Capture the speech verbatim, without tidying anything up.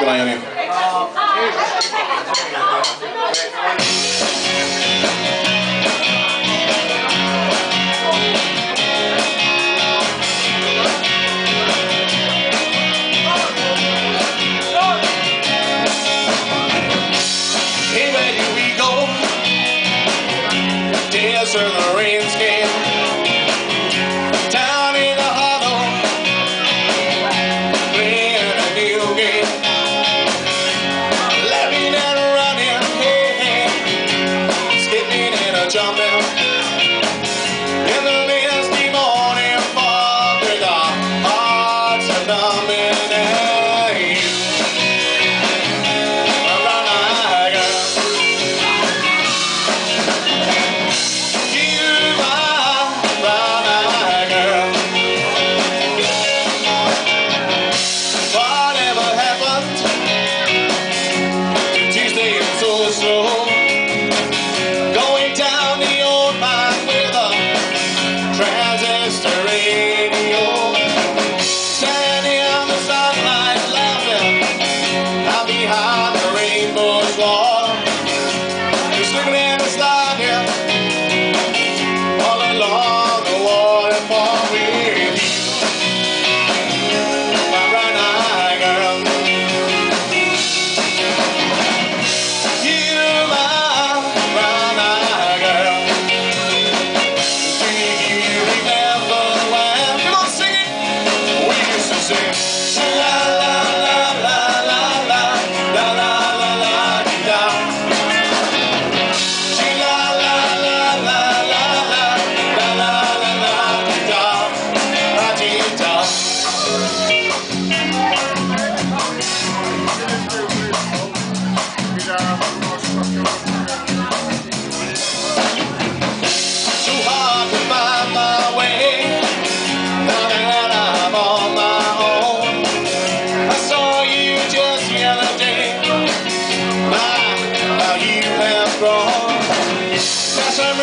violin. Hey, where do we go? Tears from the rain skin. Down in the hollow, playing a new game. Laughing and running, hey, hey. Skipping and a jumping. In the misty morning fog with our hearts are numbing at you. Brown-eyed girl. Going down the old mine with a transistor radio, standing on the sunlight laughing out behind the rainbow's wall, just looking at the sliding all along the waterfall with you, my brown-eyed girl. That's